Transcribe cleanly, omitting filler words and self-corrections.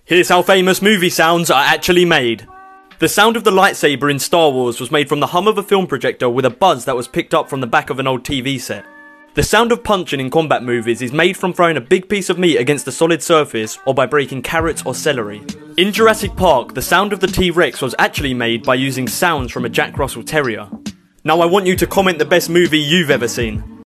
Here's how famous movie sounds are actually made. The sound of the lightsaber in Star Wars was made from the hum of a film projector with a buzz that was picked up from the back of an old TV set. The sound of punching in combat movies is made from throwing a big piece of meat against a solid surface or by breaking carrots or celery. In Jurassic Park, the sound of the T-Rex was actually made by using sounds from a Jack Russell Terrier. Now I want you to comment the best movie you've ever seen.